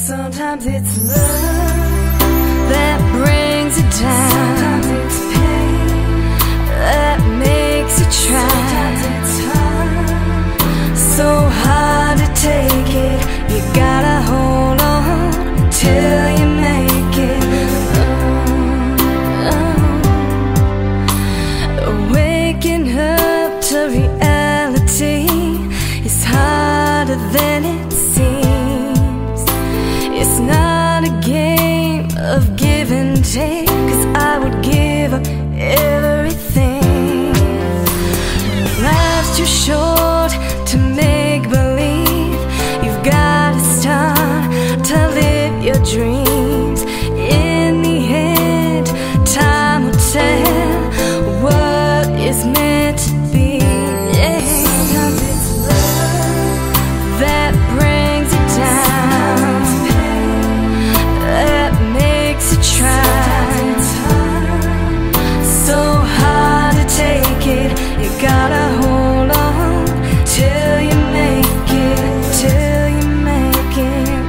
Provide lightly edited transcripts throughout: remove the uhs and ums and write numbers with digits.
Sometimes it's love that brings you down. Sometimes it's pain that makes you try. Sometimes it's hard, so hard to take it. You gotta hold on till you make it. Waking up to reality is harder than it seems. It's not a game of give and take, 'cause I would give up everything. Life's too short to make believe. You've gotta start to live your dreams. In the end, time will tell what is meant to be. Yeah. Sometimes it's love that brings you down, that makes you try. So hard to take it. You gotta hold on till you make it, till you make it.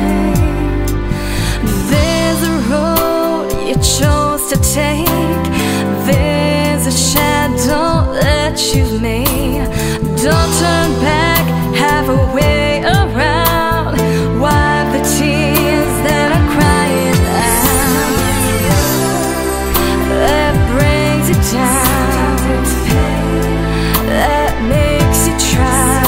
There's a road you chose to take. There's a shadow that you've made. Don't turn back, halfway around. Wipe the tears that are crying out. That brings you down, that makes you try.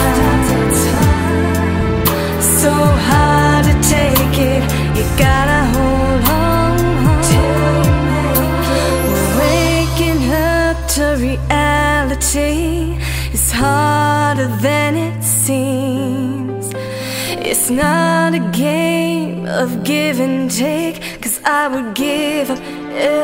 So hard to take it. You gotta hold on till you make it. Waking up to reality is harder than it seems. It's not a game of give and take, 'cause I would give up